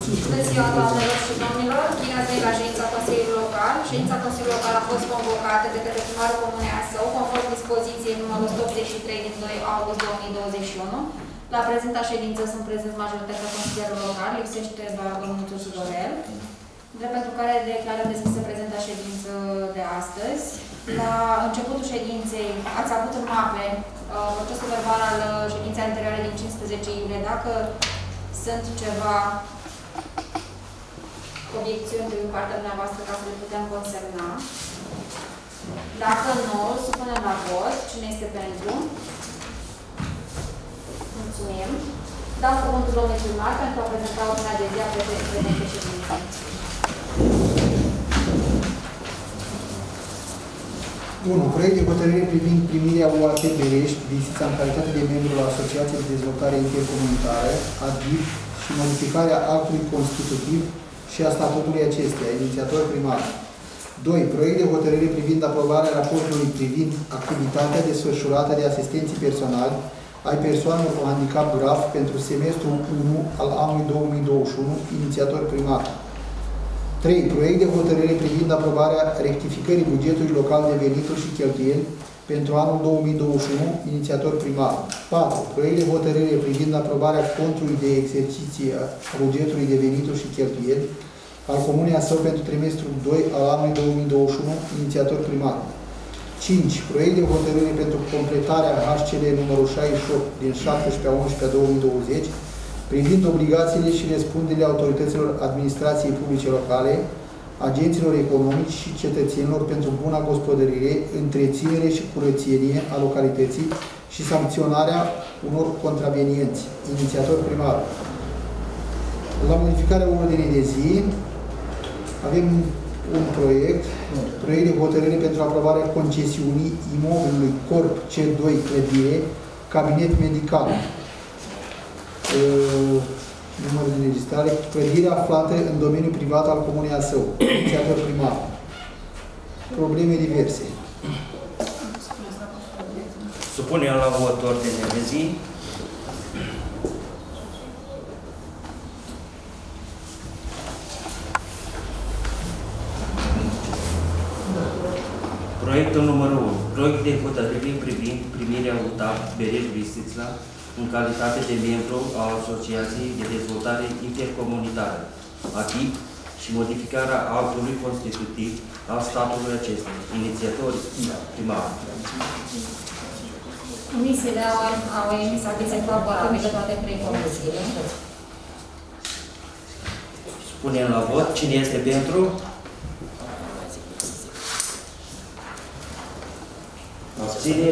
Bună ziua, doamnelor și domnilor! Bine ați venit la ședința Consiliului Local. Ședința Consiliului Local a fost convocată de către primarul Comunei Asău, conform dispoziției numărul 183 din 2 august 2021. La prezenta ședință sunt prezenți majoritatea consilierilor locali, lipsește doar domnul Tudorel, drept pentru care declarăm deschisă prezenta ședință de astăzi. La începutul ședinței ați avut în mape procesul verbal al ședinței anterioare din 15 iulie. Dacă sunt ceva obiecțiuni din partea dumneavoastră ca să le putem consemna. Dacă nu, supunem la vot. Cine este pentru? Mulțumim. Dau cuvântul domnului primar pentru a prezenta ordinea de zi a prezentei ședinței. 1. Proiect de hotărâre privind primirea UAT Berești, Bistrița, în calitate de membru la Asociația de Dezvoltare Intercomunitară, ADIP, și modificarea actului constitutiv și a statutului acesteia, inițiator primar. 2. Proiect de hotărâre privind aprobarea raportului privind activitatea desfășurată de asistenții personali ai persoanelor cu handicap grav pentru semestrul 1 al anului 2021, inițiator primar. 3. Proiect de hotărâre privind aprobarea rectificării bugetului local de venituri și cheltuieli pentru anul 2021, inițiator primar. 4. Proiect de hotărâre privind aprobarea contului de exerciție a bugetului de venituri și cheltuieli al Comunei Asău pentru trimestrul 2 al anului 2021, inițiator primar. 5. Proiect de hotărâre pentru completarea HCL numărul 68 din 17/11/2020 privind obligațiile și răspunderile autorităților administrației publice locale, agenților economici și cetățenilor pentru buna gospodărire, întreținere și curățenie a localității și sancționarea unor contravenienți. Inițiator primar. La modificarea ordinii de zi avem un proiect de hotărâre pentru aprobarea concesiunii imobilului Corp C2 Clădire, cabinet medical. Numărul de înregistrare, clădire aflată în domeniul privat al Comunei Asău, inițiator primar. Probleme diverse. Supunem la vot ordinea de zi. Proiectul numărul 1. Proiect de hotărâre privind primirea UTAP Berești Bistrița în calitate de membru al Asociației de Dezvoltare Intercomunitară, ADIP, și modificarea actului constitutiv al statului acesta. Inițiator primar. Comisiile au emis avize favorabile toate trei comisiile. Punem la vot. Cine este pentru? Abține.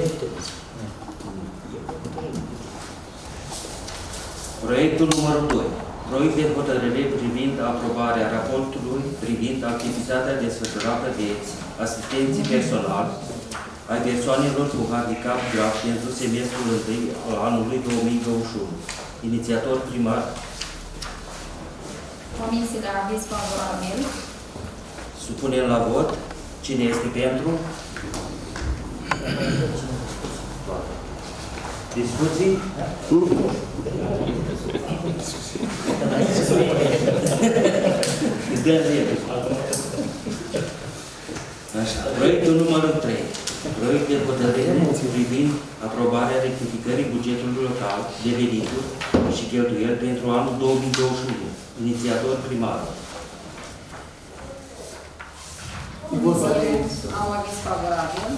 Proiectul numărul 2. Proiect de hotărâre privind aprobarea raportului privind activitatea desfășurată de asistenții personali ai persoanelor cu handicap grav pentru semestrul 1 al anului 2021. Inițiator primar. Comisiile aviz favorabil. Supunem la vot. Cine este pentru? Discuții? Așa. Proiectul numărul 3. Proiect de hotărâre privind aprobarea rectificării bugetului local de venituri și cheltuieli pentru anul 2021. Inițiator primar. Au aviz favorabil.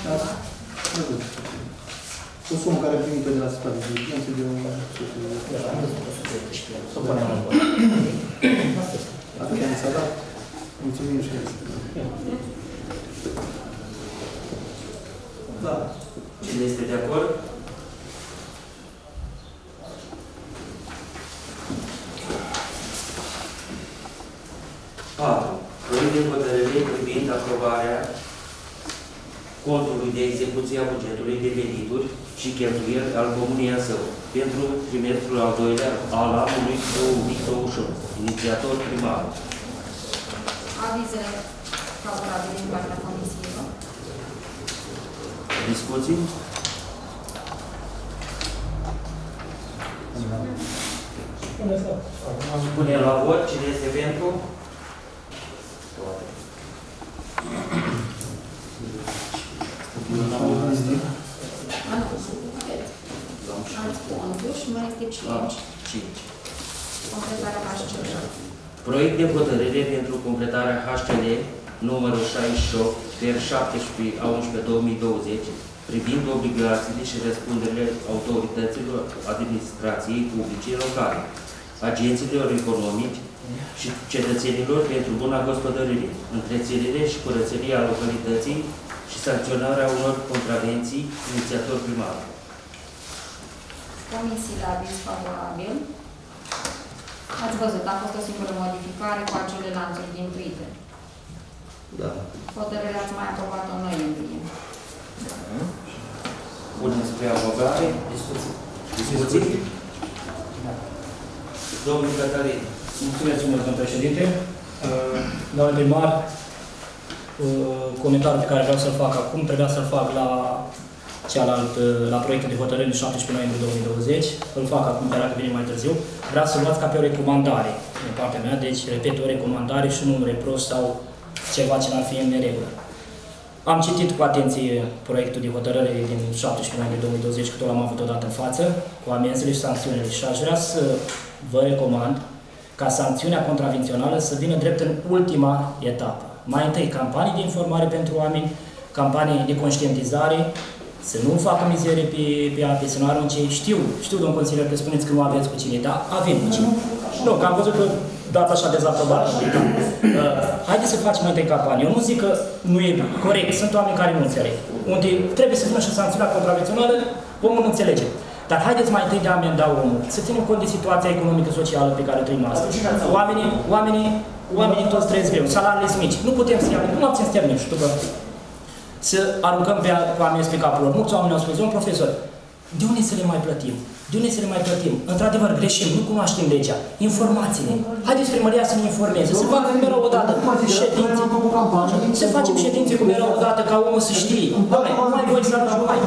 O sumă care a primit-o de la supraveghere de un... Să punem în vot. Atât am s-a dat. Mulțumim și Da. Cine este de acord? Proiect de hotărâre privind aprobarea contului de execuție a bugetului de venituri și cheltuieli al Comunei Asău pentru trimestrul al doilea al anului 2021. Inițiator primar. Avizele favorabile din partea comisiei. Discuții? Punem la vot. Cine este pentru? Alți 4 și mai este 5. Completarea HCL. Proiect de hotărâre pentru completarea HCL numărul 68 per 17 a 11/2020 privind obligațiile și răspunderile autorităților administrației publice locale, agenților economici și cetățenilor pentru buna gospodărire, întreținere și curățenie a localității și sancționarea unor contravenții, inițiator primar. Comisii la aviz favorabil. Ați văzut, a fost o singură modificare cu acele lanțuri ghintuite. Da. Hotărârea ați mai aprobat-o în noiembrie. Punem spre avogare. Discuții? Domnul Cătălin. Mulțumesc, domnule președinte. Domnule primar, comentariul pe care vreau să-l fac acum, trebuia să-l fac la cealaltă, la proiectul de hotărâre de 17 noiembrie 2020. Îl fac acum, chiar dacă vine mai târziu. Vreau să luați ca pe o recomandare din partea mea, deci, repet, o recomandare și nu un reproș sau ceva ce n-ar fi în neregulă. Am citit cu atenție proiectul de hotărâre din 17 noiembrie 2020, că tot l-am avut odată în față, cu amenzile și sancțiunile. Și aș vrea să vă recomand ca sancțiunea contravențională să vină drept în ultima etapă. Mai întâi, campanii de informare pentru oameni, campanii de conștientizare, să nu facă mizerie pe alte, să nu arunce. Știu, domn consilier, că spuneți că nu aveți cu cine, dar avem cu cine. Nu, că am văzut că dați așa dezaprobat. Haideți să facem mai întâi campanie. Eu nu zic că nu e corect, sunt oameni care nu înțeleg. Unde trebuie să vină și sancțiunea contravențională, omul nu înțelege. Dar haideți mai întâi de a amenda omul, să ținem cont de situația economică socială pe care o trăim astăzi. Oamenii toți trăiesc greu, salariile sunt mici. Nu putem să iau, nu abțin să termin, știu că să aruncăm pe amenzi pe capul lor. Mulți oameni au spus, domnul profesor, de unde să le mai plătim? De unde să le mai plătim? Într-adevăr, greșim, nu cunoaștem legea. Informațiile. Haideți primăria să ne informeze, să facă cum era odată ședințe. Să facem ședințe cum era odată, ca omul să știe. Doamne, nu mai voi să arăși mai.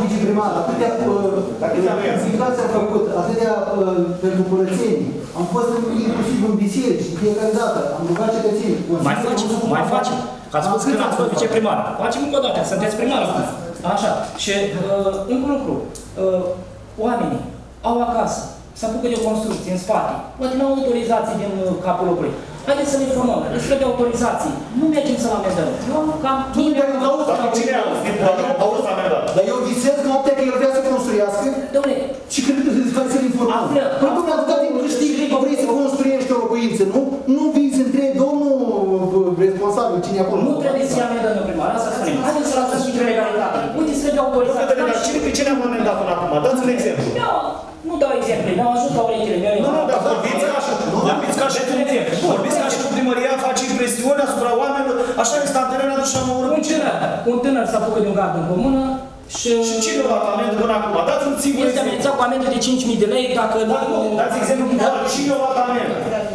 Atâtea am făcut, atâtea pentru curățenii. Am fost inclusiv în biserici, fiecare dată. Am rugat cetățenii. Mai facem. Ați spus că ați fost viceprimar. Facem încă o dată, sunteți primar acum. Așa. Și încă un lucru. Oamenii au acasă, se apucă de o construcție în spate, poate nu au autorizații din capul locului. Haideți să ne informăm, îți trebuie autorizații. Nu mergem să-l amendăm. Eu am cam... Cine auzi amendat? Dar eu visez noaptea că el vrea să construiască. Dom'le, și când să-l informăm. Păi cum atâta timp cât știi că vrei să construiești o locuință, nu? Nu vii să întrebi domnul responsabil cine acolo. Nu trebuie să-i amendăm în primar, asta spunem. Haideți să lăsăm și legalitate. Uite, să trebuie autorizații. Pe cine am amendat până acum? Dați un exemplu. Nu dau exemple, m-au ajutat urechile mele. Nu, dar vorbiți ca și cu exemplu. Vorbiți ca și cu primăria, face impresiune asupra oamenilor, așa instantaneu aduce la măură. Un tânăr s-a apucat de un gard în comună și cine a luat amendă până acum? Dați un singur este amenințat cu amendă de 5.000 de lei dacă nu... Dați exemplu cine a luat amendă.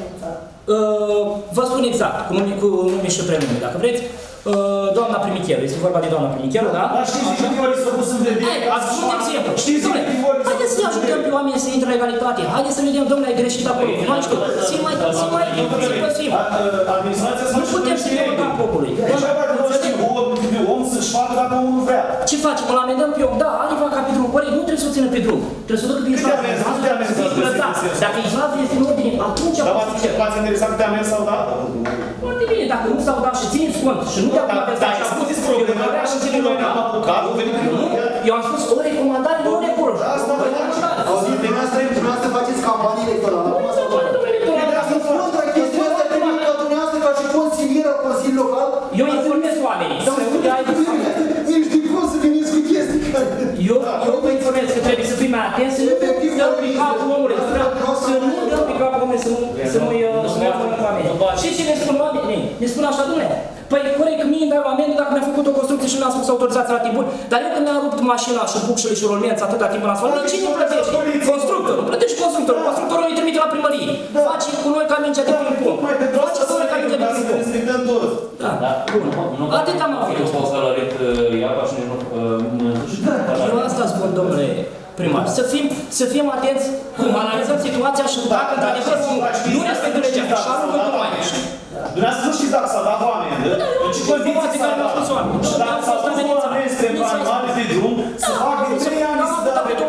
Vă spun exact, cu nume și prenume, dacă vreți. Doamna Primicheru, este vorba de doamna Primicheru, da? Dar știți de câte ori s-a pus în vedere? Ați văzut exemplu. Știți de câte ori? Haideți să-i ajutăm pe oameni să intre în legalitate. Haideți să vedem, domnule, ai greșit acolo. Nu știu, să-i mai păsim. Administrația nu putem să dăm cap popului. Om să-și facă dacă omul nu vrea. Ce facem? Îl amendăm pe om? Da, are vaca pe drum, corect, nu trebuie să o țină pe drum. Trebuie să o ducă din izlază. Dacă izlazul este în ordine, atunci... Dar v-ați interesat câte amenzi s-au dat? Foarte bine, dacă nu s-au dat și țineți cont și nu te-au dat... Dar ai spus problema mea și cine l-a apucat, o venit primăria. Eu am spus o recomandare, nu o reproș. Asta vă auziți, dumneavoastră faceți campanii electorale. Nu este o campanie electorală. Chestiunea asta trebuie ca dumneavoastră ca și consilier al Consiliului Local. Eu informez oamenii. Nici de cum să veniți cu chestii care... Eu vă informez că trebuie să fim mai atenți, să nu dăm pe capul omului, să nu dăm pe capul omului, să nu-i informăm oamenii. Și ce ne spun oamenii? Ne spun așa, dom'le, păi corect, mie îmi dau amendă dacă mi-a făcut o construcție și nu mi-a spus autorizația la timpul, dar eu când mi-am rupt mașina și bucșele și rolmența atâta timp în asfalt, cine plătește? Constructorul. Plătești constructorul. Constructorul îi trimite la primărie. Face cu noi ca mingea de ping-pong. Face cu noi ca mingea de ping-pong. Da, bun. Atât am avut. Eu asta spun, domnule primar, să fim atenți cum analizăm situația și dacă într-adevăr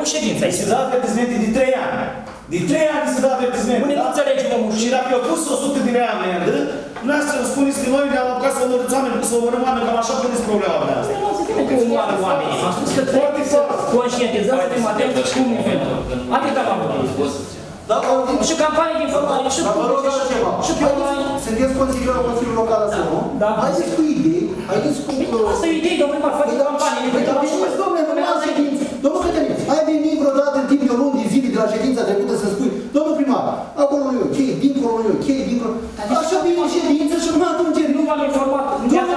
o ședință aici. Se dă avertismente de 3 ani. De 3 ani se dă avertismente. Unde nu înțelege omul. Și dacă eu pus 100 de lei amendă, dumneavoastră spuneți că noi ne-am apucat să omorâți oameni, să omorâm oameni, cam așa puneți problema mea. Nu se tine cu oameni oamenii. Am spus că trebuie să conștientizăm, să fim atenți și cum influențăm. Atât am avut. Și campanii de informare, și și pe online. Sunteți consiliul Consiliului Local la Său, nu? Da. Haideți cu idei, haideți cu... Asta e idei, domnule, mă face campanii. Domnule, ședință. Domnul Cătălin, ai venit vreodată în timp de o lună de zile de la ședința trecută să spui, domnul primar, acolo nu e ok, dincolo nu e ok, dincolo... Așa vine ședință și numai atunci... Nu v-am informat.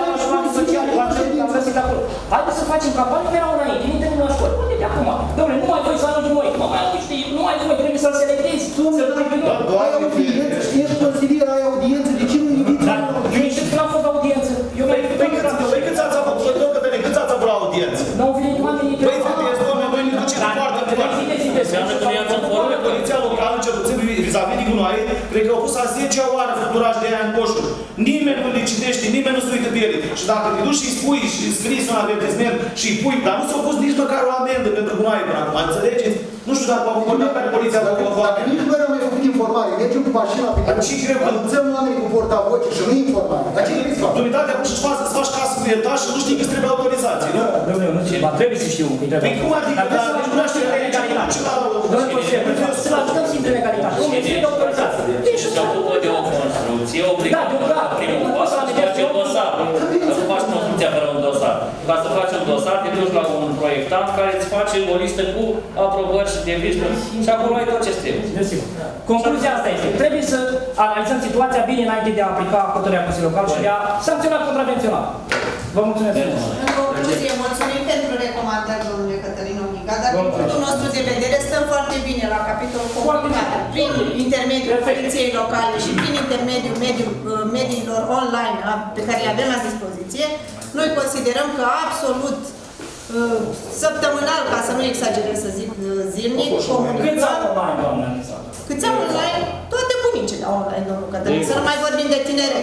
Haideți să facem campanii pe la înainte, din termenul la școală. Unde de acum? Domnule, nu mai voi să ajungi noi. Nu mai voi, trebuie să-l selectezi. Ai audiență, știi, consilier, ai audiență, de ce nu inviți? Dar eu nici când am făcut audiență. Păi câți ați avut, domnul Cătălin, câți ați avut la audiență? N-au venit oamenii pe Păi, vedeți, domnule, voi ne duceți foarte foarte. Poliția locală, cel puțin vis-a-vis de gunoaie, cred că au pus a 10-a oară făcturaj de aia în coșuri. Nimeni nu le citește, nimeni nu se uită pe ele. Și dacă te duci și spui și scrii un avertisment și îi pui, dar nu s-a pus nici măcar o amendă pentru gunoaie până acum, înțelegeți? Nu știu dacă au vorbit care poliția la convoacă. Nici noi am mai făcut informare, mergem cu mașina pe care anunțăm oamenii cu portavoce și nu informare. Dar ce trebuie să fac? Dumitatea acum să faci casă cu etaj și nu știi că îți trebuie autorizație, nu? Domnule, nu știu, trebuie să știu. Păi cum adică, dar nu știu că e legalitate. Domnule consilier, să-l ajutăm simple legalitate. Domnule, trebuie de autorizație. Se ocupă de o construcție, obligat primul pas să faci un dosar. Să faci construcția fără un dosar. Ca să faci un dosar, te duci la un proiectant care îți face o listă cu aprobări și devizi și acolo ai tot ce trebuie. Concluzia asta este, trebuie să analizăm situația bine înainte de a aplica hotărârea Consiliului Local și de a sancționa contravențional. Vă mulțumesc. În concluzie, mulțumim pentru recomandări, domnule Cătălin Omiga, dar din punctul nostru de vedere stăm foarte bine la capitolul comunitate. Prin intermediul poliției locale și prin intermediul mediilor online pe care le avem la dispoziție, noi considerăm că absolut săptămânal, ca să nu exagerez să zic zilnic, Câți au online, doamne? Câți au online? Toate bunicile au online, domnul Cătălin. Să nu mai vorbim de tineri.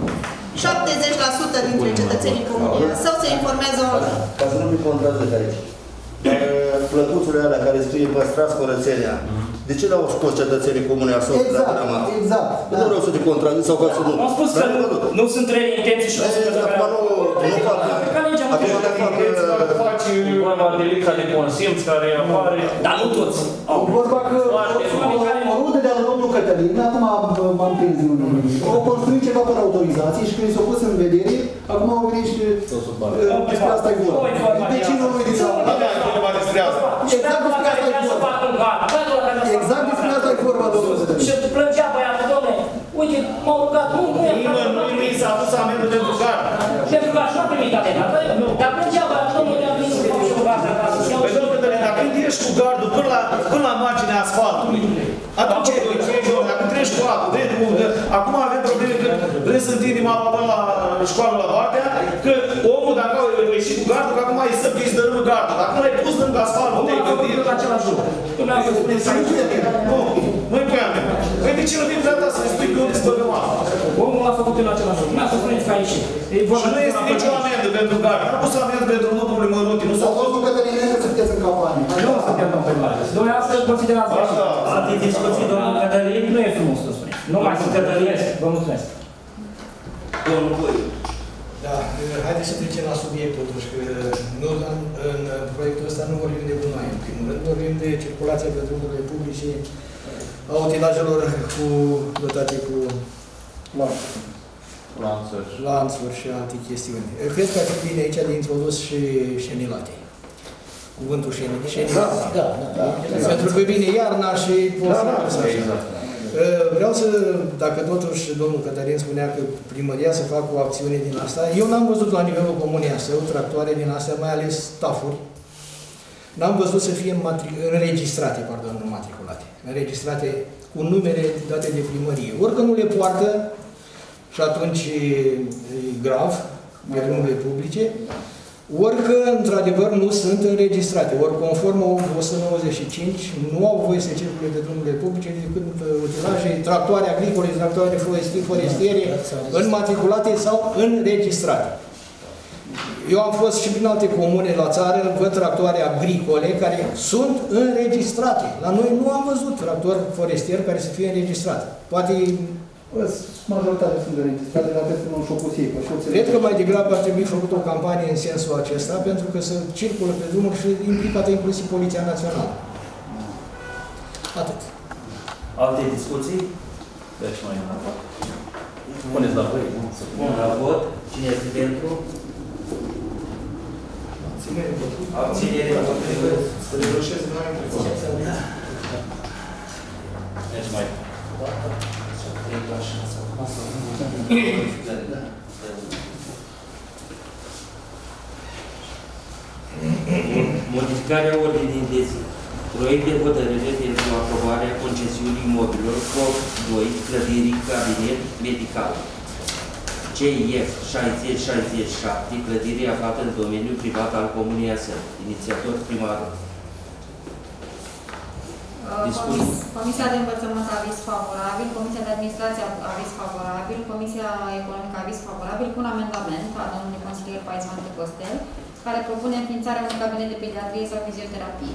70% dintre cetățenii comunii sau se informează online. Ca să nu mi contrazic aici. Plăcuțurile alea care scrie păstrați curățenia, de ce le-au scos cetățenii comune asupra? Exact. Nu vreau să te contrazic sau ca să nu. Am spus că nu sunt rele intenții și nu sunt Acum nu fac... Vorba de lipsa de consimț care apare. Dar nu toți. Vorba că o rudă de la domnul Cătălin, acum m-am prins în unul. Au construit ceva fără autorizație și când s-au pus în vedere, acum au venit și despre asta e vorba. De ce nu îi diți? Exact despre asta e vorba. Exact despre asta e vorba, domnul Cătălin. Și plângea băiatul, domnule, uite, m-au rugat, nu e Nu i s-a pus amendă pentru gard. pentru că așa primit amendă, dar plângea băiatul, domnule, a venit să fac și o gardă acasă. Păi domnul Cătălin, dacă când ești cu gardul până la marginea asfaltului, atunci dacă treci cu apă, acum avem probleme că vrem să întindem apa până la școală la Vartea, că omul dacă a ieșit cu gardul, că acum e să îi dărâmă gardul. Dacă nu l-ai pus lângă asfalt, nu te-ai gândit. Nu, nu-i pui amendă. Păi de ce nu vin dreapta să ne spui că unde să băgăm apă? omul a făcut în același lucru. Să spuneți că a ieșit. Și nu este nicio amendă pentru gard. Nu a pus amendă pentru lucrurile mărunte. Nu s-a Domnul Cătălin, nu sunteți în campanie. Nu suntem în campanie. Dumneavoastră considerați că Alte discuții, domnul Cătălin? nu e frumos să spuneți. Nu mai sunt Cătălin. Vă mulțumesc. Domnul Voiu. Da, haideți să trecem la subiect totuși, că nu, în proiectul ăsta nu vorbim de gunoaie, în primul rând, vorbim de circulația pe drumurile publice a utilajelor dotate cu lanțuri și alte chestiuni. Cred că ar fi bine aici de introdus și șenilate. Cuvântul șenilate. Da. Pentru că vine iarna și exact. Vreau să, dacă totuși domnul Cătălin spunea că primăria să facă o acțiune din asta, eu n-am văzut la nivelul comunei Asău tractoare din astea, mai ales stafuri, n-am văzut să fie înregistrate, nu matriculate, înregistrate cu numere date de primărie. Ori că nu le poartă și atunci e grav, pe drumurile publice, ori că, într-adevăr, nu sunt înregistrate, ori conform 195, nu au voie să circule pe drumurile publice decât utilaje, tractoare agricole, tractoare forestiere, înmatriculate sau înregistrate. Eu am fost și prin alte comune la țară, văd tractoare agricole care sunt înregistrate. La noi nu am văzut tractor forestier care să fie înregistrat. Poate... Majoritatea sunt înregistrate, dar cred că nu și-o pus ei. Cred că mai degrabă ar trebui făcut o campanie în sensul acesta, pentru că să circulă pe drumuri și implicată inclusiv Poliția Națională. Atât. Alte discuții? Deci mai puneți la voi. Bun, la vot. Cine este pentru? Abținere. Să reușesc mai întrebare. Deci mai. Modificarea ordinii de zi. Proiect de hotărâre pentru aprobarea concesiunii imobilor COP 2, clădirii cabinet medical. CIF 6067, clădirii aflată în domeniul privat al Comunei Asăr. Inițiator primarul. Comisia de Învățământ aviz favorabil, Comisia de Administrație aviz favorabil, Comisia Economică aviz favorabil, cu un amendament al domnului consilier Paisman de Costel, care propune înființarea unui cabinet de pediatrie sau fizioterapie.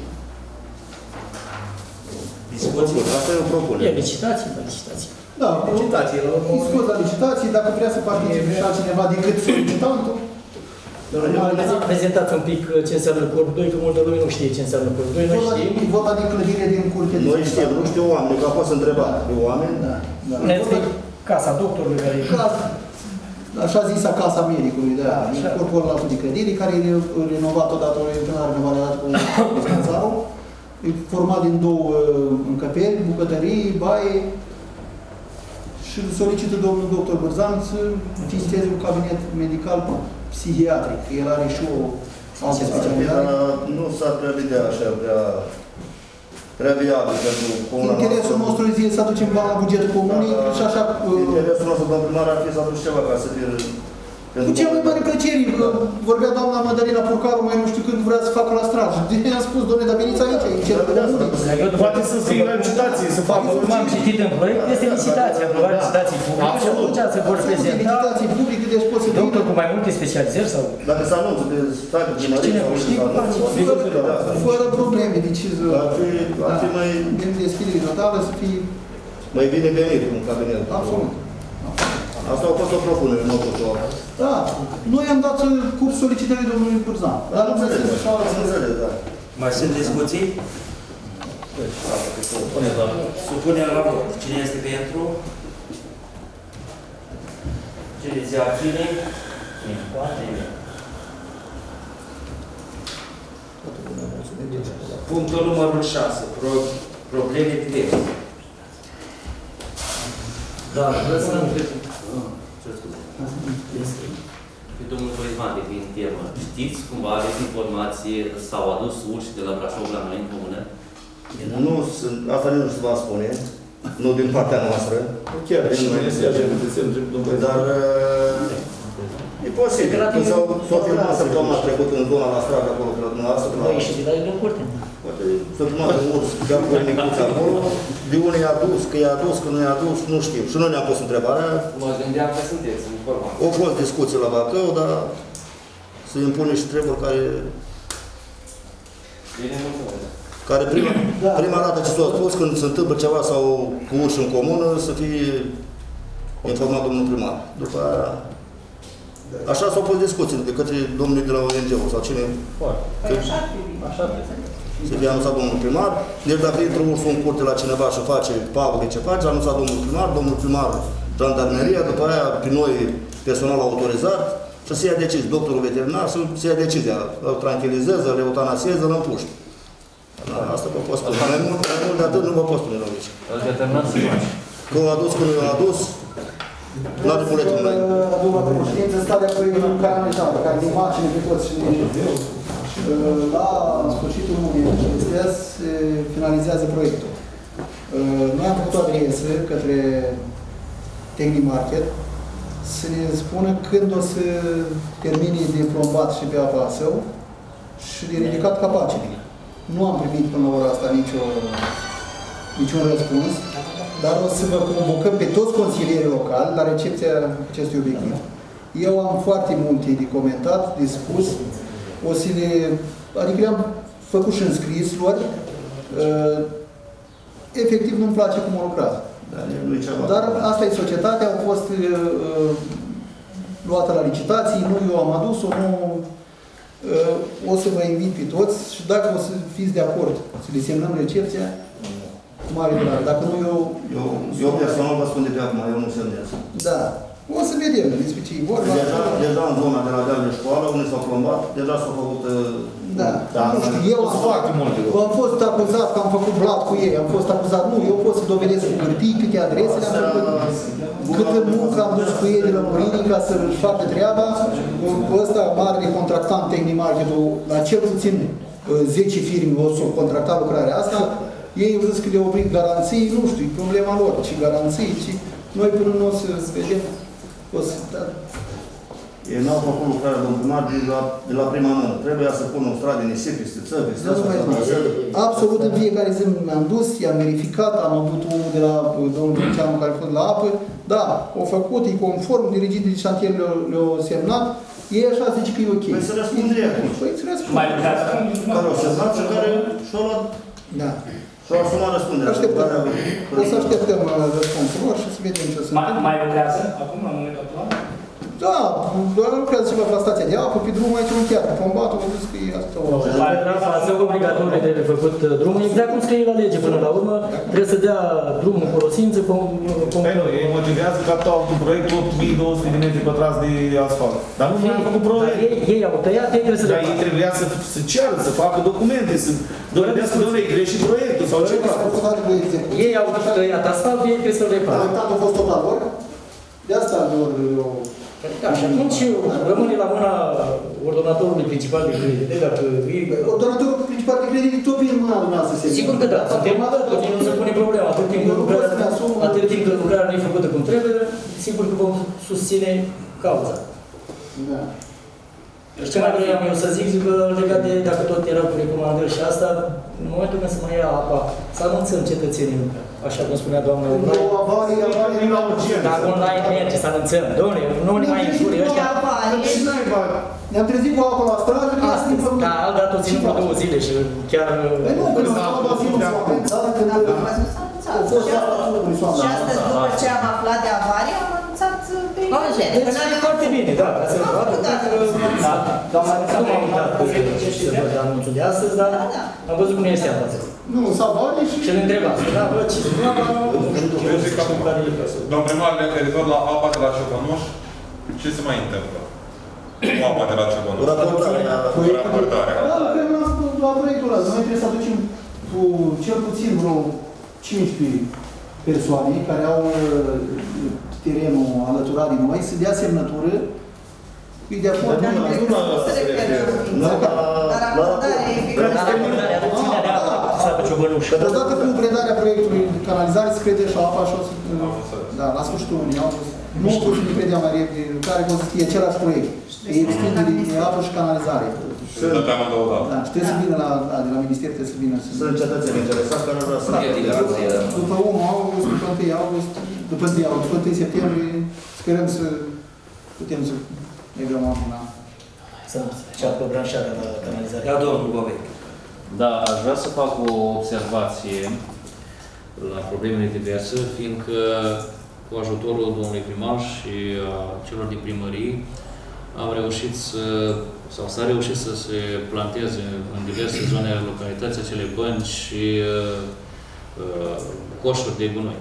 Discuții? Asta e o propunere. E licitație, licitație. Da, Licitație, la urmă. scos la licitații, dacă vrea să participe și altcineva decât solicitantul. Prezentați un pic ce înseamnă Corp 2, că multă lume nu știe ce înseamnă Corp 2, noi știm. Vota din clădire din curte. Noi știm, nu știu oameni, că a fost întrebat de oameni. Da. Ne explic casa doctorului care e... Așa zisa Casa Medicului, da. Corpul ăla de clădire, care e renovat odată, la renovare odată cu dispensatorul. E format din două încăperi, bucătării, baie. Și solicită domnul doctor Bârzan să înființeze un cabinet medical psihiatric, că el are și o altă specialitate. Nu s-ar prea vedea așa, prea viabil pentru comuna noastră. Interesul nostru este să aducem bani la bugetul comunei și așa... Interesul nostru, domnul primar, ar fi să aduci ceva ca să fie... Cu cea mai mare plăcere, vorbea doamna Mădălina Purcaru, mai nu știu când vrea să facă la straj. I-am spus, doamne, dar veniți aici, e cer comunii. Poate să fie la licitație, să facă... M-am citit în proiect, este licitație, aprobarea licitației publice și atunci se vor prezenta Licitații publice, deci poți să doctor cu mai multe specializări sau... Dacă se anunță de stai de primărie sau fără probleme, deci... Ar fi mai... Din deschidere totală să fie... Mai bine venit un cabinet. Absolut. Asta a fost o propunere, nu a fost o... Da, noi am dat curs solicitării domnului Bârzan. Dar nu înțeleg, da. Mai sunt discuții? Supunem la vot. Cine este pentru? Cine se abține? Punctul numărul 6. Probleme diverse. Da, vreau să întreb. Pe domnul Paisman, de fiind temă, știți cumva, aveți informație, s-au adus urși de la Brașov la noi în comună? Nu, asta nu se va spune, nu din partea noastră. Chiar din noi este. Dar e posibil. Când s-au filmat săptămâna trecută în zona la stradă, acolo, pe la dumneavoastră. Noi ieșim de la el în curte. Poate s-a filmat un urs, chiar cu o micuță acolo. De unde i-a adus, că i-a adus, că nu i-a adus, nu știu. Și noi ne-am pus întrebarea. Mă gândeam că sunteți informat. Au fost discuții la Bacău, dar se impune și treburi care prima dată ce s-a spus, când se întâmplă ceva sau cu urși în comună, să fie informat domnul primar. După aia, așa s-au pus discuții de către domnul de la ONG-ul sau cine. Să fie anunțat domnul primar. Deci dacă intră ursul în curte la cineva și face pavă de ce face, anunțat domnul primar, jandarmeria, după aia pe noi personal autorizat, să se ia decizia, doctorul veterinar, să se ia decizia, îl tranquilizeze, îl eutanasieze, îl împuște. Asta vă pot spune. Mai mult de atât nu vă pot spune la aici. Îl determinați să faci. Că o adus, că nu i-a adus, n-are buletin la el. După cunoștință, starea cu calamitară, care din imagine pe toți și la sfârșitul lunii acestea se finalizează proiectul. Noi am făcut o adresă către Technic Market să ne spună când o să termine de plombat și pe apa său și de ridicat capacele. Nu am primit până la ora asta niciun răspuns, dar o să vă convocăm pe toți consilierii locali la recepția acestui obiectiv. Eu am foarte multe de comentat, de spus. O să le... Adică le-am făcut și în scris lor. Efectiv nu-mi place cum au lucrat. Dar asta e societatea, au fost luată la licitații, nu eu am adus-o, nu... O să vă invit pe toți și dacă o să fiți de acord să le semnăm recepția, mare drag. Dacă nu, eu personal vă spun de pe acum, eu nu semnez. Da. O să vedem despre ce e vorba. Deja în zona de la deal de școală, unde s-au plombat, deja s-au făcut... Da, nu știu, eu am fost acuzat că am făcut blat cu ei, am fost acuzat, nu, eu pot să dovedesc cu hârtii câte adrese le-am făcut, câtă muncă am dus cu ei de lămurire ca să-și facă treaba. Cu ăsta, marele contractant Technic Market-ul, la cel puțin 10 firme o să contracta lucrarea asta, ei au zis că le-au oprit garanții, nu știu, e problema lor, ce garanții, ce... Noi până nu o să vedem, o să... Ei n-au făcut lucrarea domnul primar de la prima mână. Trebuia să pună o stradă nisip, peste țări, peste ăsta. Absolut în fiecare zi mi-am dus, i-am verificat, am avut unul de la domnul Vinceanu care a fost la apă. Da, au făcut, e conform, dirigit de șantier le-au semnat. Ei așa zice că e ok. Păi să răspunde atunci. Păi să răspunde. Mai lucrează. Care au semnat și care și-au luat... Da. Și-au asumat răspunderea. Așteptăm. O să așteptăm răspunsul lor și să vedem ce o să întâmple. Mai lucrează acum, la momentul actual? Da, doar lucrează ceva la stația de apă, pe drumul aici un chiar. Combatul, vă zis că e asta. Față obligatoriu de făcut drumul, exact cum scrie la lege până la urmă, trebuie să dea drumul folosință. Păi nu, ei motivează că un proiect 8200 de metri pătrați de asfalt. Dar nu mi-am făcut proiect. Ei au tăiat, ei trebuie să Dar ei trebuia să ceară, să facă documente, să dovedească că e greșit proiectul sau ceva. Ei au tăiat asfalt, ei trebuie să-l repară. Proiectatul a fost tot la lor. De asta lor... Da, și atunci rămâne la mâna ordonatorului principal de credite, dacă... Ordonatorul principal de credite tot vine în mâna dumneavoastră. Sigur că da, nu se pune problema. Atât timp cât lucrarea nu e făcută cum trebuie, sigur că vom susține cauza. Da. Ce mai vreau eu să zic, că legat de, dacă tot era cu recomandări și asta, în momentul când se mai ia apa, să anunțăm cetățenii, așa cum spunea doamna Online. Dacă online merge, să anunțăm. Doamne, nu ne mai înjuri ăștia. Ne-am trezit cu apă la strajă, că astăzi, da, alt dat o țin vreo 2 zile și chiar... Păi nu, când s-a luat zi, nu s-a Și astăzi, după ce am aflat de avarie, am anunțat pe internet. Deci e foarte bine, da. Doamna nu m-am uitat să văd anunțul de astăzi, dar am văzut cum este apa. Nu, s-a avarie și... Ce ne întrebați? Da, bă, ce... Eu zic acum, domnul primar, referitor la apa de la Ciobănuș, ce se mai întâmplă? Cu apa de la Ciobănuș. Raportarea. Da, lucrăm la proiectul ăla. Noi trebuie să aducem cu cel puțin vreo 15 persoane care au terenul alăturat din noi, să dea semnătură. E de acord. Dar acordarea odată cu predarea proiectului de canalizare se crede și apa și o să... Da, la sfârșitul lunii august. Nu o să ne credea mai repede, care o să fie același proiect. E extindere de apă și canalizare. Și dăteam două date. Da, și trebuie să vină de la minister, trebuie să vină. Sunt cetățeni interesați care vreau să... După 1 august, după 1 august, după 1 septembrie, sperăm să putem să legăm apă la... Să înceapă branșarea la canalizare. Ia domnul Bovec. Da, aș vrea să fac o observație la problemele diverse, fiindcă cu ajutorul domnului primar și a celor din primării am reușit sau s-a reușit să se planteze în diverse zone ale localității acele bănci și coșuri de gunoi.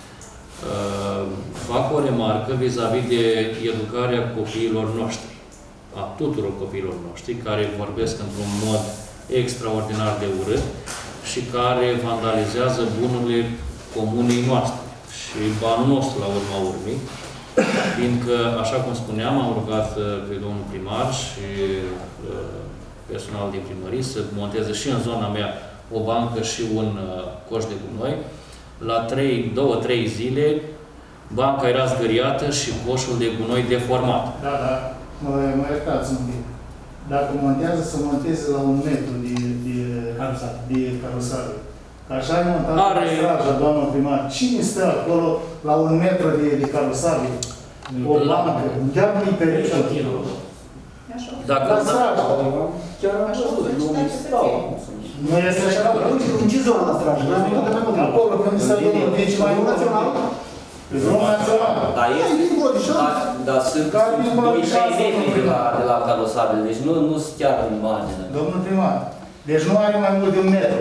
Fac o remarcă vis-a-vis de educarea copiilor noștri, a tuturor copiilor noștri, care vorbesc într-un mod extraordinar de urât și care vandalizează bunurile comunei noastre și banul nostru la urma urmei, fiindcă, așa cum spuneam, am rugat pe domnul primar și personal din primărie să monteze și în zona mea o bancă și un coș de gunoi. La 2-3 zile, banca era zgâriată și coșul de gunoi deformat. Da, da. Mă iertați un pic. Dacă montează, să monteze la 1 metru de carosare. Așa ai montat la strajă, doamnă primar. Cine stă acolo la 1 metru de carosare? O bancă, deamnă-i permisul. Dacă Chiar am văzut, nu stau. Nu este așa, în ce zonă la strajă? Acolo, când se dă deci mai național? Drumul național. Dar dar sunt 2-3 metri de la carosabil, deci nu sunt chiar în margine. Domnul primar, deci nu are mai mult de 1 metru.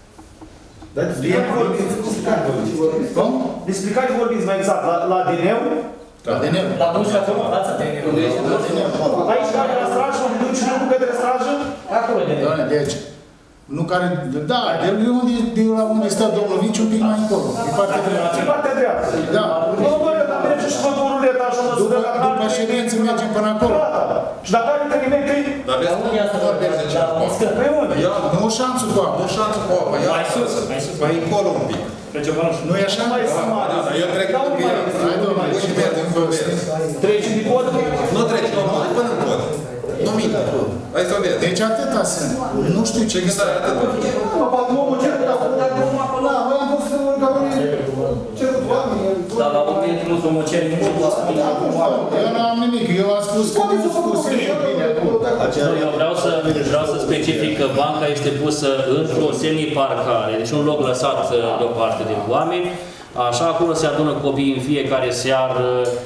Cum? Despre care vorbiți mai exact? La DN-ul? La DN-ul. La Bușa, acolo, fața DN-ul. Aici care la strajă, unde duci lucru către strajă? Acolo DN-ul. Doamne, deci, nu care, da, de la unde stă domnul Vici, un pic mai încolo, pe partea dreaptă. Pe partea dreaptă. Da. Domnul, dar merge și văd o ruletă așa, mă sună la După ședință mergem până acolo. Și dacă are 3 metri... Dar vezi cum asta vorbește ce acum? Pe unde? Nu șanțul cu apă. Nu șanțul cu apă, ia mai încolo un pic. Nu e așa? Da, eu trec pe ea. Hai, domnule. Și merg în văbesc. Treci din pod? Nu treci, nu, până în pod. Nu mintă. Hai să o vezi. Deci atâta sunt. Nu știu ce Ce gândare atât? Mă, patronul ce da, noi am fost ca unii cerut oameni. Dar la un metru nu mă cer nimic. Eu nu am nimic, eu am spus că nu spus bine acum. Eu vreau să specific că banca este pusă într-o semi-parcare, deci un loc lăsat deoparte de oameni. Așa, acolo se adună copii în fiecare seară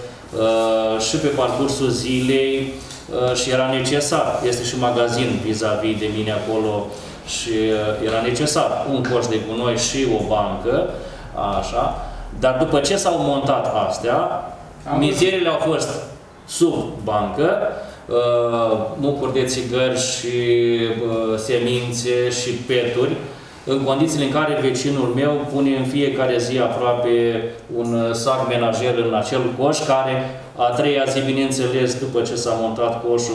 și pe parcursul zilei și era necesar. Este și magazin vis-a-vis de mine acolo și era necesar un coș de gunoi și o bancă, așa. Dar după ce s-au montat astea, mizeriile au fost sub bancă, mucuri de țigări și semințe și peturi, în condițiile în care vecinul meu pune în fiecare zi aproape un sac menajer în acel coș, care a treia zi, bineînțeles, după ce s-a montat coșul,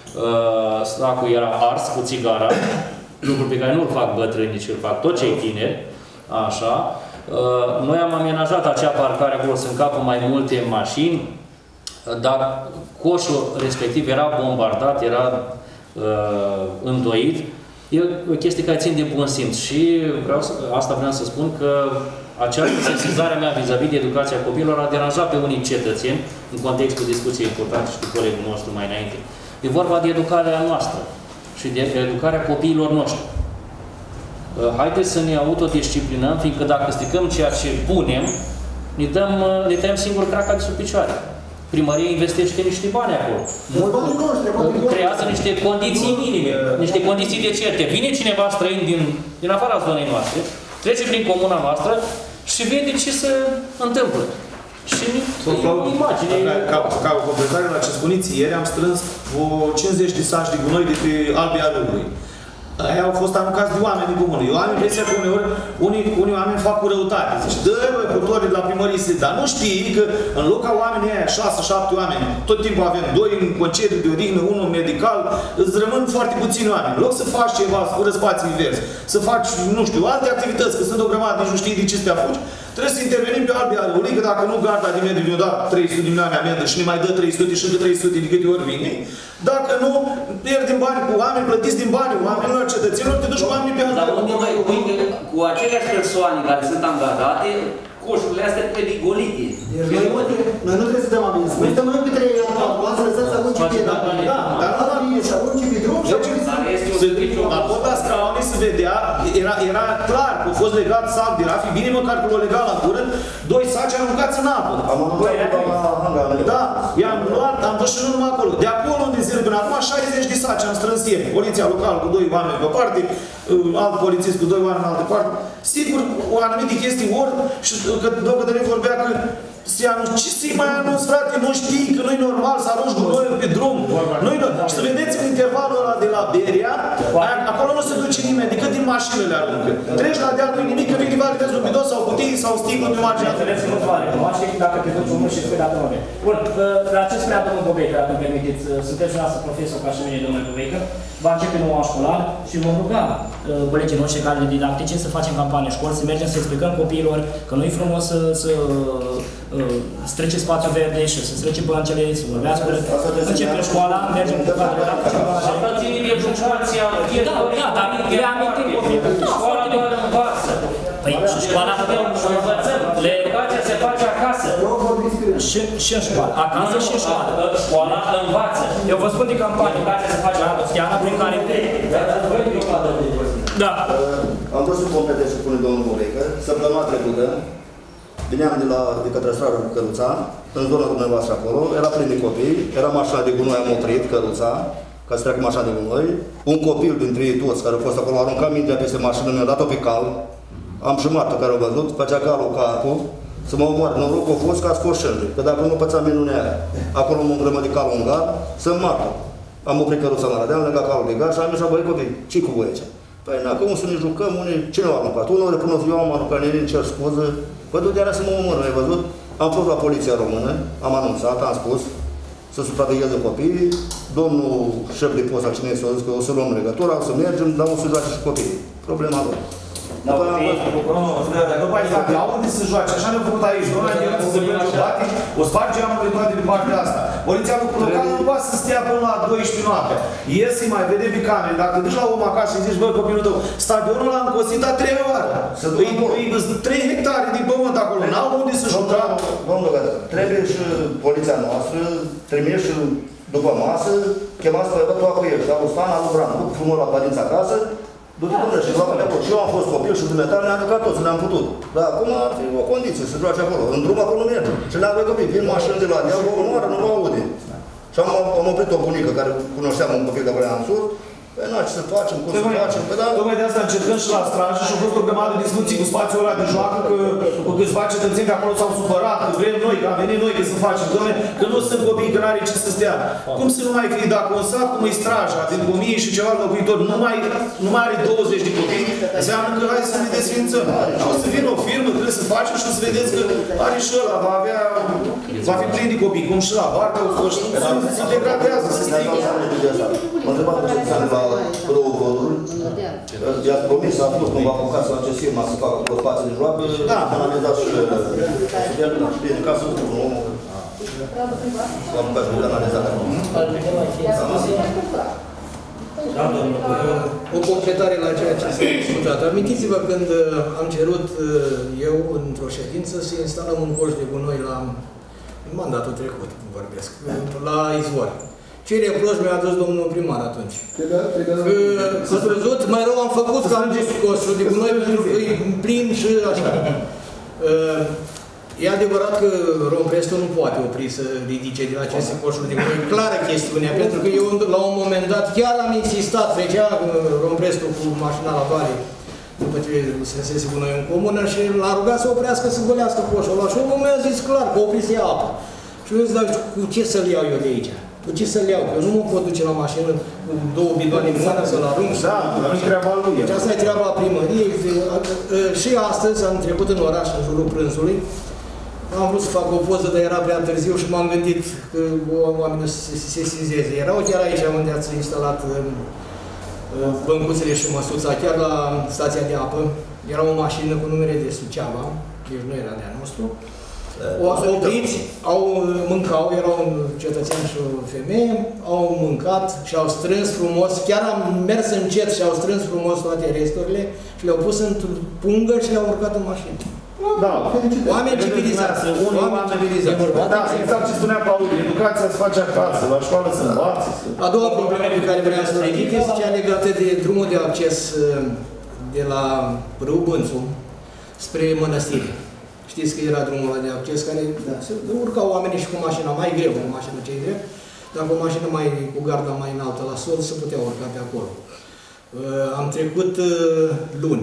sacul era ars cu țigara, lucru pe care nu-l fac bătrâni, ci îl fac toți cei tineri, așa. Noi am amenajat acea parcare, acolo să încapă mai multe mașini, dar coșul respectiv era bombardat, era îndoit. E o chestie care țin de bun simț și asta vreau să spun că această sesizare mea vis-a-vis de educația copiilor a deranjat pe unii cetățeni în contextul discuției importante și cu colegul nostru mai înainte. E vorba de educarea noastră și de educarea copiilor noștri. Haideți să ne autodisciplinăm, fiindcă dacă stricăm ceea ce punem, ne tăiem singur craca de sub picioare. Primăria investește niște bani acolo. Creează niște condiții minime, niște condiții decente. Vine cineva străin din afara zonei noastre, trece prin comuna noastră și vede ce se întâmplă. Și imagine... Ca o completare la ce spuneți ieri, am strâns o 50 de saci de gunoi de pe Albia Râului. Aia au fost aruncați de oameni din comună. Eu am impresia că uneori unii oameni fac cu răutate. Zici, dă-i putorii de la primărie, dar nu știi că în loc ca oamenii aia, 6-7 oameni, tot timpul avem 2 în concediu de odihnă, 1 medical, îți rămân foarte puțini oameni. În loc să faci ceva, să curăți spații verzi, să faci, nu știu, alte activități, că sunt o grămadă, nici nu știi de ce să te apuci, trebuie să intervenim pe Albia Râului, că dacă nu garda de mediu ne-o dat 300 de milioane amendă și ne mai dă 300 și încă 300 de câte ori vine, dacă nu, pierdem bani cu oameni, plătiți din bani, oamenilor, cetățenilor, te duci cu oamenii pe Dar unde mai cu aceleași persoane care sunt angajate, coșurile astea trebuie golite. Noi nu trebuie să dăm amenzi. Noi stăm încă 3 ani, să lăsați să arunci pe drum. Da, dar nu avem să arunci pe drum și la Ponta Scaunii se vedea, era clar că a fost legat sac de rafi, bine măcar că l-a legat la cură, 2 saci aruncați în apă. Da, i-am luat, am dus și nu numai acolo. De acolo unde zil până acum, 60 de saci am strâns ieri. Poliția locală cu 2 oameni pe o parte, alt polițist cu 2 oameni în altă parte. Sigur, o anumite chestii ori, și că domnul Cătălin vorbea că se anunț, ce să mai anunț, frate, nu știi că nu-i normal să arunci gunoiul pe drum. Și să vedeți în intervalul ăla de la Beria, acolo nu se duce nimeni, decât din mașină le aruncă. Treci la deal, nu-i nimic, că vei validezi un bidon sau cutii sau sticlă pe marginea. Dacă te duci unul și spui la domnule. Bun, la ce spunea domnul Bobeică, dacă îmi permiteți, sunteți dumneavoastră profesor ca și mine, domnule Bobeică, va începe noua școlară și vom ruga colegii noștri care didactice să facem campanie școli, să mergem să explicăm copiilor că nu e frumos să strece spațiul verde și să strece băncele, să vorbească. Începe școala, mergem cu cadre didactice. Asta ține de educația. Da, dar le amintim copiilor. Școala doar învață. Păi și școala... Educația se face acasă. Și în școală. Acasă și în școală. Școala învață. Eu vă spun de campanie. Educația se face Chiar prin care... Da. Am vrut să completez ce spune domnul Bobecă. Săptămâna trecută, veneam de către stradă cu căruța, în zona dumneavoastră acolo, era plin de copii, era mașina de gunoi, am oprit căruța, ca să treacă mașina de gunoi. Un copil dintre ei toți care au fost acolo, a aruncat mintea peste mașină, mi-a dat-o pe cal. Am și martă care au văzut, făcea calul capul, să mă omoare. Norocul a fost că a scos șânde, că dacă nu pățea minunea aia. Acolo mă îngrămă de calul în gar, să-mi martă. Am oprit căruța la radea, am legat calul de gar și am ieșit, băi copii, ce-i cu voi aici? Păi na, că unul să ne jucăm, unii, cine a aruncat? Unul până eu am aruncat, nene, îmi cer scuză. Păi du-te să mă omor, ai văzut? Am fost la Poliția Română, am anunțat, am spus, să supravegheze copiii. Domnul șef de post al cinei s-a zis că o să luăm legătura, o să mergem, dar o să joace și copiii. Problema lor. După aia unde se joace? Așa ne-au făcut aici. Doamna Gheruță se plânge bate, o sparge amurile toate de partea asta. Poliția locală nu poate să stea până la 12 noaptea. Ies, îi mai vede pe camere. Dacă te duci la om acasă și zici, băi, copilul tău, stadionul l-a încosit a 3 ori. Îi 3 hectare de pământ acolo. N-au unde să juca. Domnul Gătă, trebuie și poliția noastră, trebuie și după masă, chemați pe bătul cu el, dar o stan al Bran, cu frumos la părința acasă. Du-te domnule și luam acolo. Și eu am fost copil și dumneavoastră ne-am jucat toți, ne-am putut. Dar acum ar fi o condiție să joace acolo. În drum acolo nu merge. Și ne-am băi copii, vin mașini de la ea, vă omoară, nu vă aude. Și am oprit o bunică care cunoșteam un copil de acolo în sus. Păi na, ce să facem, cum să facem, păi da... Tocmai de asta încercăm și la strajă și au fost o grămadă de discuții cu spațiul ăla de joacă, că cu câțiva cetățeni de acolo s-au supărat, că vrem noi, că am venit noi, că să facem, doamne, că nu sunt copii, că n-are ce să stea. Cum să nu mai fie, dacă un sat cum e straja, din 1000 și ceva locuitori, nu mai are 20 de copii, înseamnă că hai să ne desfințăm. Și o să vină o firmă, trebuie să facem și o să vedeți că are și ăla, va fi plin de copii, cum și la Barca au fost, se degradează, se strică. M-a întrebat la două goluri. I-ați promis, a fost cumva apucat să face firma să facă o spație de joacă. Da, am analizat și bine, ca să nu spun omul. S-a apucat și analizat. O completare la ceea ce s-a discutat. Amintiți-vă când am cerut eu într-o ședință să instalăm un coș de gunoi la mandatul trecut, vorbesc, la Izvor. Ce reproș mi-a adus domnul primar atunci? Ați văzut? Mai rău am făcut că am zis coșul de gunoi pentru că e plin și așa. E adevărat că Romprestul nu poate opri să ridice din aceste coșuri de gunoi. Clară chestiunea, pentru că eu la un moment dat chiar am insistat, trecea Romprestul cu mașina la vale, după ce se sese gunoi în comună și l-a rugat să oprească să golească coșul ăla. Și omul mi-a zis clar că oprise apă. Și eu zic, dar cu ce să-l iau eu de aici? Cu ce să-l iau? Că eu nu mă pot duce la mașină cu 2 bidoane în mână să-l arunc. Da, nu e treaba lui. Deci asta e treaba primăriei. Și astăzi am trecut în oraș, în jurul prânzului. Am vrut să fac o poză, dar era prea târziu și m-am gândit că oamenii să se sesizeze. Erau chiar aici unde ați instalat băncuțele și măsuța, chiar la stația de apă. Era o mașină cu numere de Suceava, deci nu era de-a nostru. Opriți, mâncau, erau un cetățean și o femeie, au mâncat și au strâns frumos, chiar am mers încet și au strâns frumos toate resturile și le-au pus într-o pungă și le-au urcat în mașină. Da, oameni civilizați. Oameni civilizați. Da, exact ce spunea Paul, educația se face acasă, la școală se învață. A doua problemă pe care vreau să o ridic este cea legată de drumul de acces de la Râu Bânțu spre Mănăstire. Știți că era drumul ăla de acces care se urcau oamenii și cu mașina mai greu, cu mașina cei drept, dar cu mașina cu garda mai înaltă la sol se putea urca pe acolo. Am trecut luni,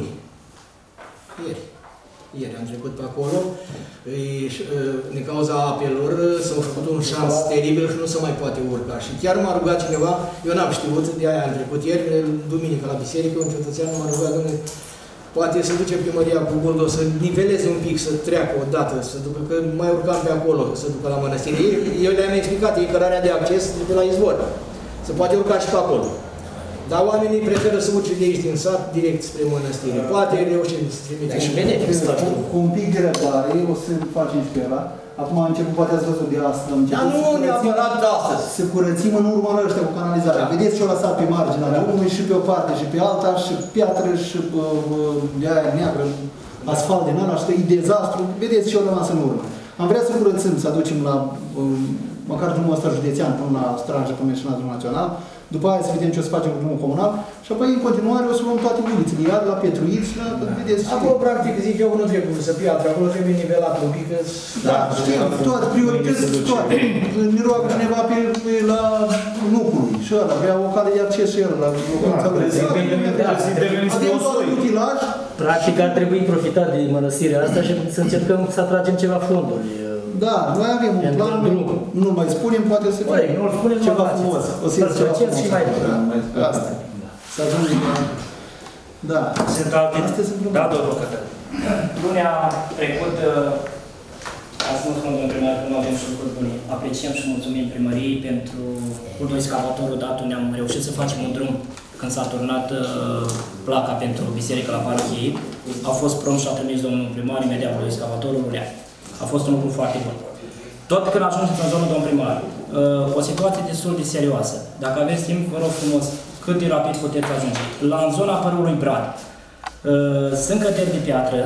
ieri am trecut pe acolo, din cauza apelor s-a făcut un șans teribil și nu se mai poate urca. Și chiar m-a rugat cineva, eu n-am știut, de aia am trecut ieri, duminică la biserică, un cetățean m-a rugat, domnule, poate să duce primăria cu buldozerul să niveleze un pic, să treacă odată, să ducă, că mai urcam pe acolo, să ducă la Mănăstire. Eu le-am explicat, e cărarea de acces de la Izvor. Se poate urca și pe acolo. Dar oamenii preferă să urce de aici din sat, direct spre Mănăstire. Poate reușim să trimite și benefic. Cu un pic de răbdare, o să facem și pe ăla. Acum a început, poate ați văzut de asta, dar nu neapărat de astăzi. Să curățim în urma lor ăștia cu canalizarea. Vedeți ce-o lăsat pe marginea drumului și pe o parte și pe alta, și piatră și de aia neagră, asfalt din ala, și e dezastru. Vedeți ce-o rămas în urmă. Am vrea să curățăm, să aducem la, măcar drumul ăsta județean până la Stranja, până la drumul național, după aia să vedem ce o să facem cu drumul comunal și apoi în continuare o să luăm toate ulițele, iar la Petruit și la, vedeți, acolo practic zic eu nu trebuie să piatră, acolo trebuie nivelat un pic. Da, știu, toate, priorități toate. Ne roagă cineva pe la Nucului și ăla, vrea o cale de acces și el la locuința lui. Avem doar utilaj. Practic ar trebui profitat de mănăstirea asta și să încercăm să atragem ceva fonduri. Da, noi avem un plan, nu mai spunem, poate să fie ceva frumos. O să fie ceva și mai asta. Să ajungem la... Da. Sunt alte... Da, domnul Cătălin. Lunea trecută, ca să nu spun domnul primar, că nu avem și lucruri bune. Apreciem și mulțumim primăriei pentru cultul excavatorul dat, unde am reușit să facem un drum când s-a turnat placa pentru biserică la parohie. A fost prompt și a trimis domnul primar imediat cu excavatorul Lunea. A fost un lucru foarte bun. Tot când ajungeți în zonă, domn primar, o situație destul de serioasă. Dacă aveți timp, vă rog frumos, cât de rapid puteți ajunge. În zona părului Brad, sunt căteri de piatră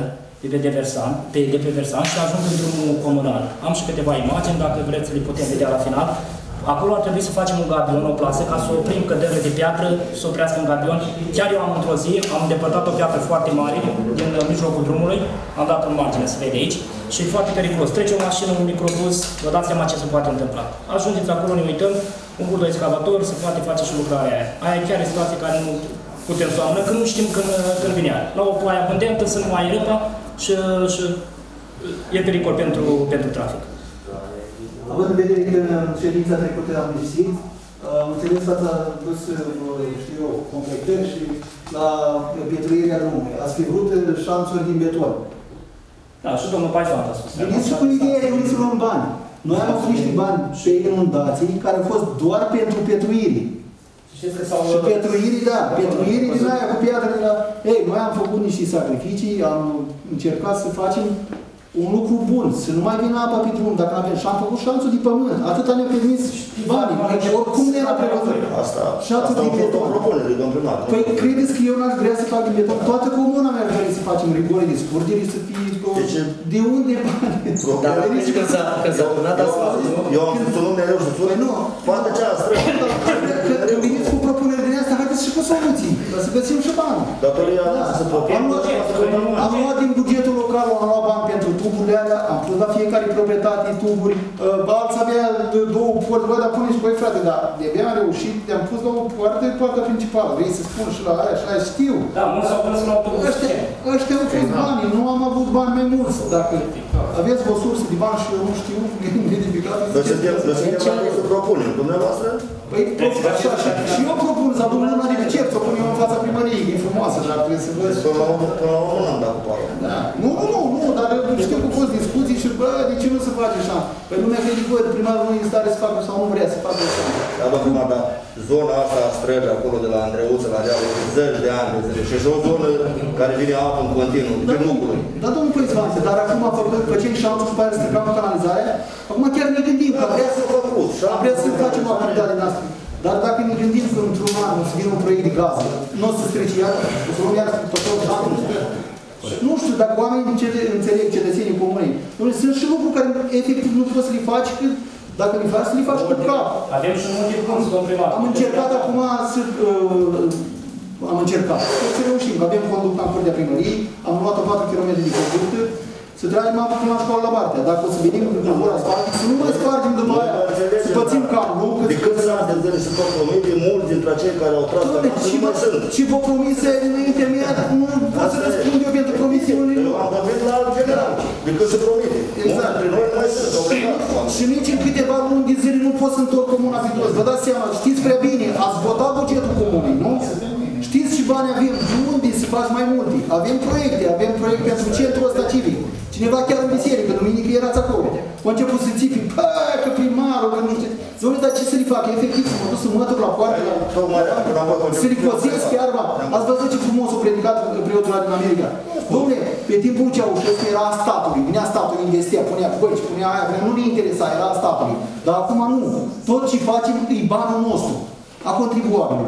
de pe versant și ajung în drumul comunal. Am și câteva imagini, dacă vreți să le putem vedea la final. Acolo ar trebui să facem un gabion, o plasă, ca să oprim căderile de piatră, să oprească în gabion. Chiar eu am într-o zi, am îndepărtat o piatră foarte mare din mijlocul drumului, am dat în margine, se vede aici, și e foarte periculos. Trece o mașină, un microbus, vă dați seama ce se poate întâmpla. Ajungeți acolo, ne uităm, un buldo excavator, se poate face și lucrarea aia. Aia chiar e situație care nu putem să o amânăm, că nu știm când vine aia. La o ploaie abundentă, să nu mai râpa și e pericol pentru trafic. Având în vedere că în ședința trecută am decis, am înțeles că ați dus, știu eu, completări și la pietruirea drumului. Ați fi vrut șanțuri din beton. Da, și domnul Paisant a spus. Veniți și cu ideea, eu să luăm bani. Noi am avut niște bani pe inundații care au fost doar pentru pietruiri. Și pietruirii, da, pietruirii din aia cu piatrele la... Ei, noi am făcut niște sacrificii, am încercat să facem un lucru bun, să nu mai vină apa pe drum, dacă avem și am făcut șanțul de pământ. Atâta ne-a permis banii, oricum ne era prevăzut. Șanțul de beton. Păi credeți că eu n-aș vrea să fac din beton? Toată comuna mea ar vrea să facem rigore de scurgere, să fie... De unde bani? Dar nici când s-a turnat asfaltul. Eu am spus un nume mereu și spun, poate ce a strâns. Când veniți cu propuneri din astea, haideți și cu soluții, ca să găsim și bani. Datoria să am luat din bugetul local, am luat bani pentru tuburile alea, am pus la fiecare proprietate tuburi, alții avea două porți, bă, dar puneți cu ei, frate, dar de-abia am reușit, le-am pus la o poartă, poarta principală, vrei să spun și la aia, și aia știu. Da, mulți s-au pus la autobuz. Ăștia au fost banii, nu am avut bani mai mulți. Dacă aveți o sursă de bani și eu nu știu, identificată, suntem să propunem, dumneavoastră? Păi, și eu propun să adun una de cer, să o pun eu în fața primăriei, e frumoasă, dar trebuie să văd. Până la urmă n-am dat cu pară. Nu, dar știu că au fost discuții și, bă, de ce nu se face așa? Păi lumea crede, bă, primarul nu e în stare să facă sau nu vrea să facă așa. Da, bă, primar, dar zona asta a străjii acolo de la Andreuță, la dealul, zeci de ani de zile, și e o zonă care vine apă în continuu, pe lucruri. Da, domnul Păițvante, dar acum a făcut, făceai șanțul și pe aia stricam canalizarea, acum chiar ne gândim că vrea să facem o activitate din asta. Dar dacă ne gândim că într-un an o să vină un proiect de gază, nu o să strice iar, o să luăm iar tot șanțul. Nu știu, dacă oamenii înțeleg cetățenii comunei, sunt și lucruri care efectiv nu poți să le faci, că dacă le faci, să le faci cu cap. Avem și un multipunct, domn primar. Am încercat acum să... Am încercat. Să reușim, că avem conducta în curtea primăriei, am luat 4 km de conductă, să tragem apă până la școală la Bartea. Dacă o să venim cu cobor asfaltic, să nu mai spargem după aia, să pățim cam lung. De câți ani de zile se pot promite, mulți dintre cei care au tras pe masă nu mai sunt. Și vă promise înaintea mea, nu pot să răspund eu pentru promisiunile. Eu am vorbit la alt general, de cât se promite. Exact. Mulți noi nu mai sunt obligați. Și nici în câteva luni de zile nu pot să întorc comuna pe toți. Vă dați seama, știți prea bine, ați votat bugetul comunei, nu? Știți și bani avem, de unde să faci mai multe? Avem proiecte pentru centrul ăsta civic. Cineva chiar în biserică, duminică erați acolo. Au început să țipi, că primarul, că nu știu. Zic, dar ce să le fac? Efectiv, să mă duc să mătur la poartă, să le cozesc chiar, ați văzut ce frumos a predicat preotul din America. Dom'le, pe timpul Ceaușescu era a statului, vinea statul, investea, punea băci, punea aia, nu ne interesa, era a statului. Dar acum nu. Tot ce facem e banul nostru, a contribuabilului.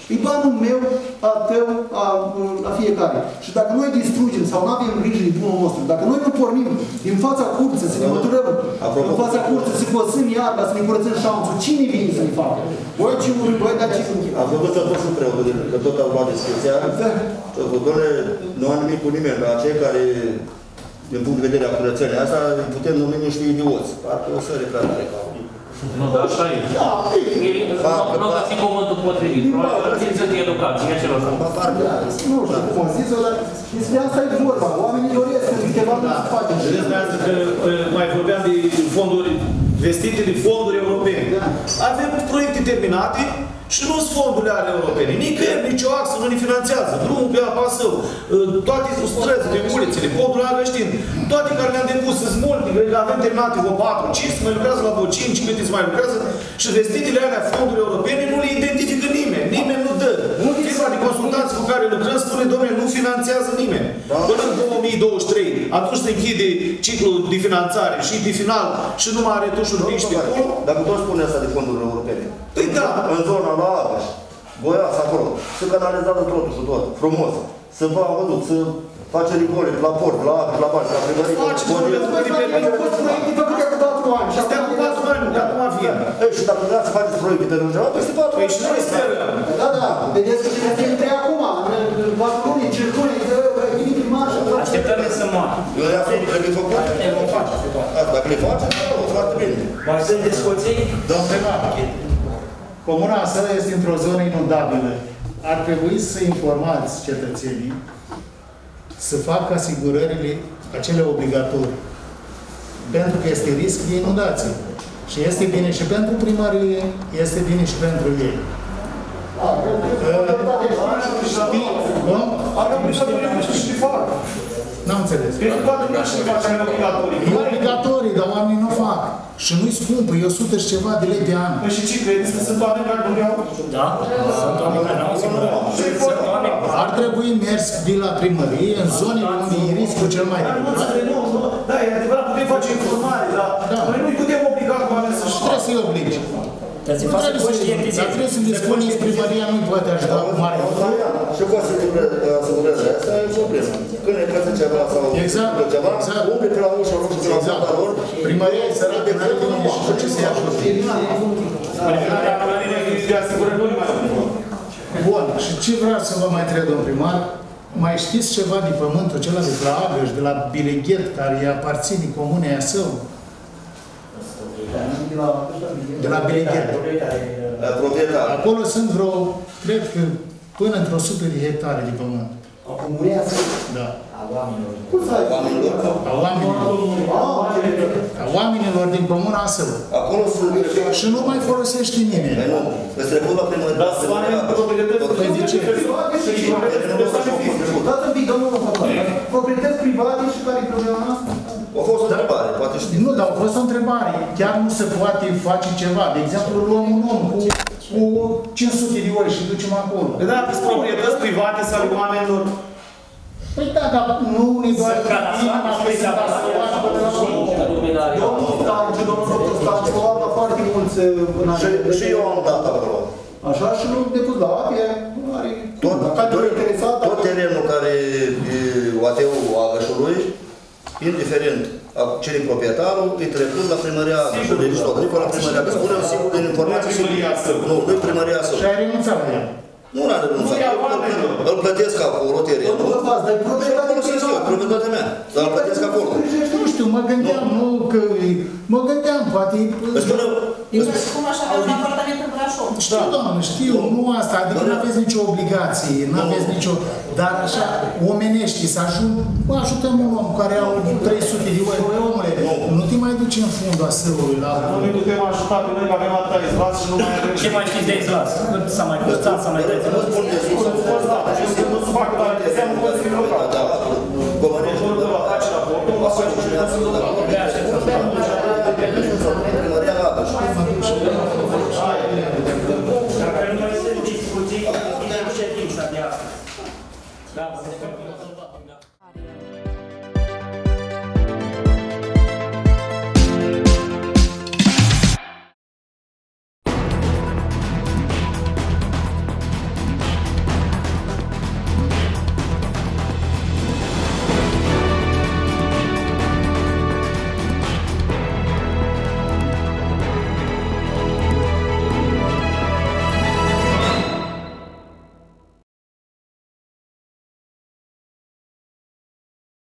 E banul meu, al tău, la fiecare. Și dacă noi distrugem sau nu avem grijă de bunul nostru, dacă noi nu pornim din fața curții să ne măturăm, în fața curții să cosăm iarba, să ne curățăm șanțul, cine vine să ne facă? Voi ce uri, voi, dar ce... Am făcut ce-a fost și preotul, că tot am luat discuția. Doamne, nu am nimic cu nimeni, dar cei care, din punct de vedere a curățării asta, putem numi niște idioți. Parcă o să replanare ca nu, dar așa e. Nu găsi cuvântul potrivit. Probabil să fie educație, e celor. Nu știu cum am zis-o, dar despre asta e vorba. Oamenii doresc în câteva luni să facem. Mai vorbeam de fonduri, vestite de fonduri europene. Avem proiecte terminate și nu sunt fondurile alea europene. Nicăieri, nicio axă nu ne finanțează. Drumul pe apa Său, toate străzile, ulițele, podul la Găștin, toate care le-am depus sunt multe, avem terminate vreo 4, 5, mai lucrează la vreo 5, câte mai lucrează și vestitele alea fonduri europene nu le identifică nimeni. Nimeni nu dă. Firma de consultanți cu care lucrăm spune, domnule, nu finanțează nimeni. Până în 2023, atunci se închide ciclul de finanțare și de final și nu mai are tușuri mici pe acolo. Dacă tot spune asta de fondurile europene. Păi da. În zona la Agaș, Goiasa acolo, se canalizează totul și tot, frumos. Să vă am văzut, să face rigole la port, la Agaș, la Baș, la primărie. Face proiecte cu 4 ani. Și astea cu 4 ani, de acum vine. Și dacă vreau să faceți proiecte pentru ceva, peste 4 ani. Păi și noi sperăm. Da, vedeți că se între acum, în 4 luni, 5 luni, vine primar și... Așteptăm să moară. Eu le-am făcut, trebuie făcut. Le vom face. Dacă le face, foarte bine. Mai sunt discuții? Domnul primar, Comuna Său este într-o zonă inundabilă. Ar trebui să informați cetățenii să facă asigurările acele obligatorii. Pentru că este risc de inundație. Și este bine și pentru primărie, este bine și pentru ei. N-am înțeles. E obligatorii, dar oamenii nu fac. Și nu-i scumpă, e 100 și ceva de lei de an. Păi și ce credeți că sunt oameni care nu iau? Da, sunt oameni care nu au. Ar trebui mers de la primărie, în zonele unde e riscul cel mai ridicat. Da, e adevărat, putem face informare, dar noi nu-i putem obliga cu oameni să-și facă. Trebuie să-i obligi. Dar trebuie să-mi spuneți, primăria nu-i poate ajuta cu mare. Și cu asigurările astea e problemă. Când ne plăță ceva sau ceva, umple pe la ușă, nu știu, pe la lor. Primăria e săracă, n-are nimeni și ce să-i ajute. Bun, și ce vreau să vă mai întreb, domn primar? Mai știți ceva de pământul acela de la Agăș, de la Bileghet, care îi aparține comunei Său? De la Bileghet. Acolo sunt vreo, cred că, până într-o 100 de hectare de pământ. A comunei Său? Da. A oamenilor. A oamenilor din comuna Său. Acolo sunt... Și nu mai folosește nimeni. Nu, îți trecut la primărie. Dar sunt oameni proprietăți. Păi de ce? Dați un pic, domnul Făcut. Proprietăți private și care e problema noastră? A fost o întrebare, poate știți. Nu, dar a fost o întrebare. Chiar nu se poate face ceva. De exemplu, luăm un om cu 500 de ori și ducem acolo. Păi da, sunt proprietăți private sau ale oamenilor. Păi da, dar nu unii doar Domnul Stanci, domnul doctor Stanci, a luat la foarte mulți în Și eu am dat acolo. Așa și nu depus la ape, are... Tot terenul care e AT-ul Agășului, indiferent cine e proprietarul, îi trecut la primăria Agășului. Deci tot, adică la primăria Agășului. Spune un singur din informații. Nu, nu-i primăria Său. Și ai renunțat la ea. Nu n-a renunțat. Îl plătesc acolo terenul. Proprietatea mea. Dar îl plătesc acolo. Nu știu, mă gândeam, nu, că... Mă gândeam, poate... Cum așa avea un apartament în Brașov? Știu, doamnă, știu, nu asta, adică nu aveți nicio obligație, nu aveți nicio... Dar așa, omenești, să ajutăm un om care au 300 de ori, omule, nu te mai duci în fundul a Săului la... Nu ne putem ajuta pe noi, că avem atâta izlas și nu mai avem... Ce mai știți de izlas? S-a mai curățat, s-a mai dat? Nu spun de sus. Nu se facă, dar înseamnă Consiliul Local. Da, da. Controlul de la face raportul, va face